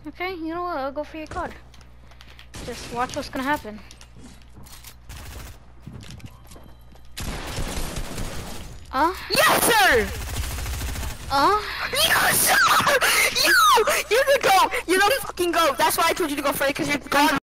Okay, you know what? I'll go for your card. Just watch what's gonna happen. Yes, sir! Yes, sir! You can go! You don't fucking go. That's why I told you to go for it, because you're gone.